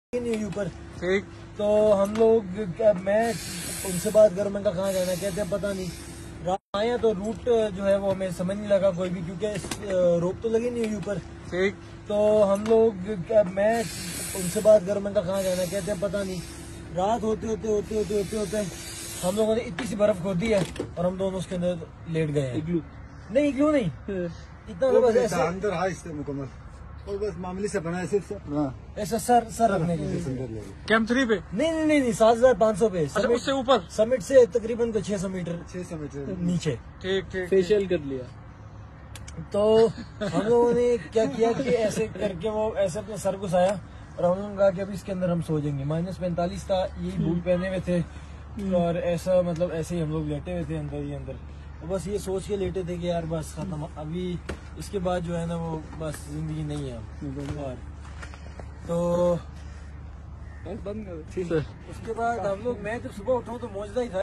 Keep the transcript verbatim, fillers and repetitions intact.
नहीं हुई ऊपर। ठीक। तो हम लोग क्या मैं उनसे बात करूँ, मैं कहाँ जाना, कहते हैं पता नहीं। रात आए तो रूट जो है वो हमें समझ नहीं लगा कोई भी, क्योंकि रोप तो लगी नहीं हुई ऊपर। ठीक। तो हम लोग क्या मैं उनसे बात करूँ, मैं कहाँ जाना, कहते हैं पता नहीं। रात होते होते होते होते होते होते हम लोगों ने इतनी सी बर्फ खोदी है और हम दोनों उसके अंदर लेट गए हैं। इग्लू नहीं इग्लू नहीं, इतना तो बस ऐसे अंदर है मुकम्मल, और बस मामूली से बना है, सिर्फ ऐसा सर सर रखने के लिए। कैंप थ्री पे नहीं नहीं नहीं, नहीं सात हजार पाँच सौ पे। अच्छा, उससे ऊपर समिट से तकरीबन तो छह सौ मीटर छह सौ मीटर नीचे। ठीक ठीक। फेशियल कर लिया। तो हम लोगों ने क्या किया कि ऐसे करके वो ऐसे अपने सर घुसाया और हम लोगों ने कहा कि अभी इसके अंदर हम सो जाएंगे। माइनस पैंतालीस था, यही बूट पहने हुए थे और ऐसा मतलब ऐसे ही हम लोग लेटे हुए थे अंदर ही अंदर। तो बस ये सोच के लेटे थे कि यार बस खत्म, अभी इसके बाद जो है ना वो बस जिंदगी नहीं है और तो बंद कर। उसके बाद हम लोग, मैं जब सुबह उठा तो मौजूदा ही था।